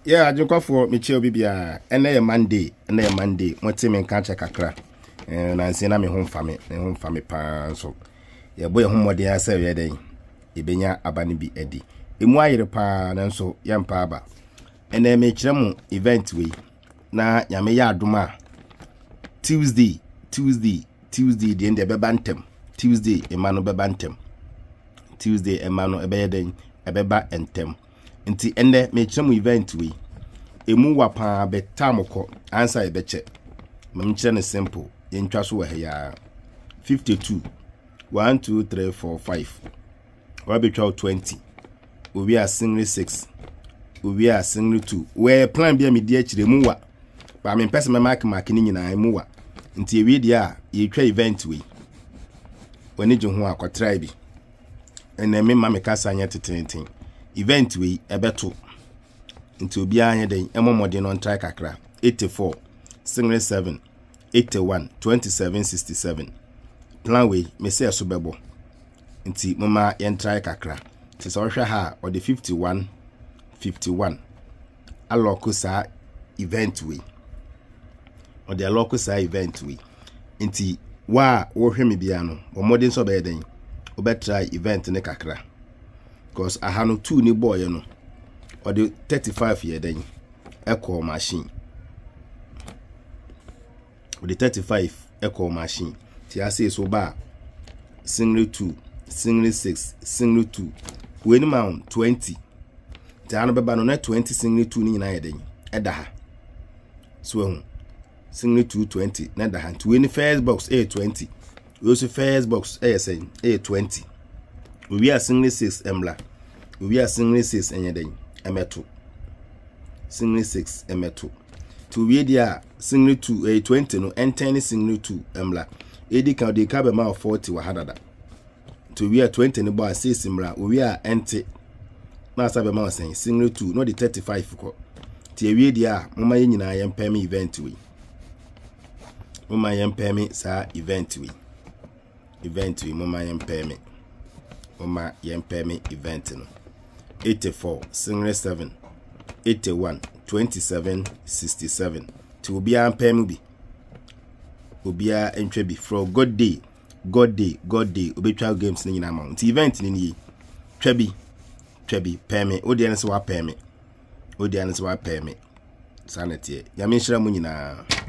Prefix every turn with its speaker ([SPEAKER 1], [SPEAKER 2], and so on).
[SPEAKER 1] Yeah, adwekwa for me che bibia ene Monday moti me nka che kakra na nse na me ho mfa me pa so ye boy ho mode asa we den ibenya abane bi edi emu ayire pa na nso ye mpa aba ene me kire mu event we na nyame ya adoma Tuesday the end beba ntem Tuesday emano beba ntem Tuesday emano ebeye den ebeba entem nti ene me kire mu event we emu wapa betamoko answer ebeche memkire ne simple yentwa so we ya 52 1 2 3 4 5 wabetwa 20 obi a single 6 obi a single 2 we plan bia me di akire mu wa ba me pese me mark ni nyina mu wa nti ewi dia yetwa event we wani je ho akotra bi ene me ma me kasa anya tetenten event we ebeto nti obi anya den emomode no try kakra 84 single 7 81 27 67 plan we me say so bebo nti mama yen try kakra ti so hwe ha o de 51 aloko sa event we o de aloko sa event we nti wa wo hwe me bia no bo modern so be den o be try event ne kakra because aha no 2 ni boy no or the 35 year then echo machine with the 35 echo machine ti say so ba single 2 single 6 single 2 when mount 20 ti anu beba no na 20 single 2 ni nyina yeden eda ha so single 2 20 na da ha when first box A20 we also first box ASN A20 we are single 6 emla we are single 6 enyeden emeto single 6 emeto to we dia single 2 20 no enten single 2 emla edi ka de ka be ma 40 wa hadada to we 20 no ba 6 emla we are ente na sabe ma sen single 2 no de 35 ko ti we dia mama ye nyina ye mpem event we mama ye mpem sa event we mama ye mpem event no 84 single 7 81 27 67 to obia mpem bi obia entwe bi from god day obetwa games ni nyina amount event ni twabi peme odiane se wa peme sanete ya me nhira mu nyina